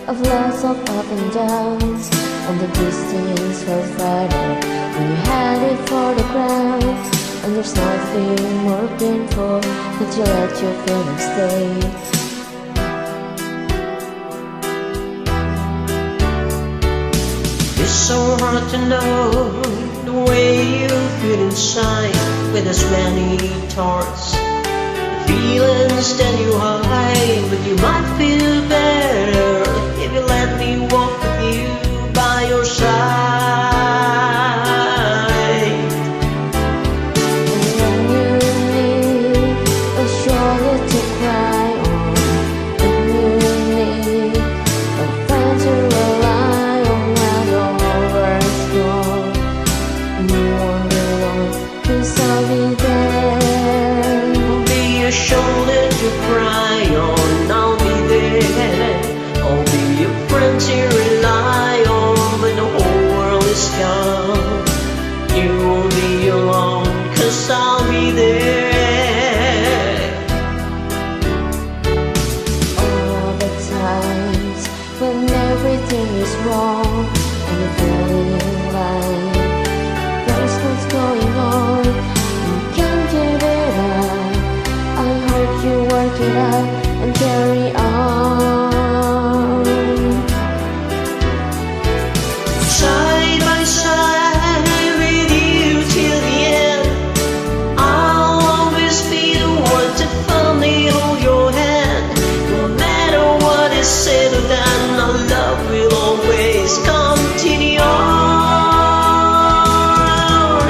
of lots of up and downs, and the distance felt farther when you headed for the ground. And there's nothing more painful than to let your feelings stay. It's so hard to know the way you feel inside, with as many thoughts, feelings that you hide. But you might feel better if you let me walk with you by your side. And when you need a shoulder to cry on, and you need a friend to rely on when the whole world's gone, and you won't be alone, 'cause I'll be there. I'll be your shoulder to cry on, I'll be there. I'll be your friend to rely on when the whole world is gone. You won't be alone, 'cause I'll be there. All the times when everything is wrong and you're feeling like there's what's going on, you can't get it out. I heard you work it out and carry on. Side by side with you till the end, I'll always be the one to firmly hold your hand. No matter what is said or done, our love will always continue on.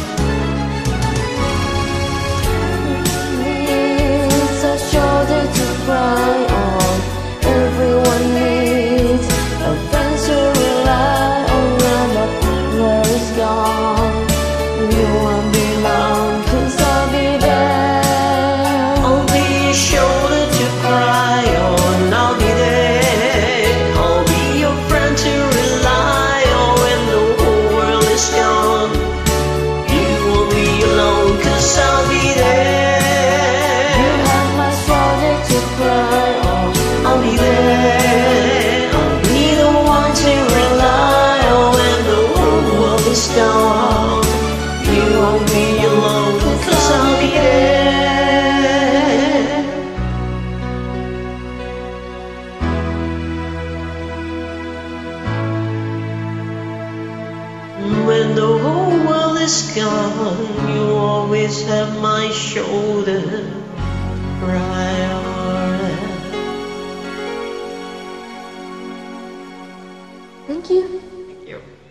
Needs a shoulder to cry on. Everyone needs a friend to rely on when the world is gone. You won't be alone, 'cause I'll be there. I'll be your shoulder to cry on, I'll be there. I'll be your friend to rely on when the whole world is gone. You won't be alone, 'cause I'll be there. You have my shoulder to cry on. I'll be there. I'll be the one to rely on when the whole world is gone. You won't be alone, 'cause I'll be there. When the whole world is gone, you always have my shoulder right on. Thank you. Thank you.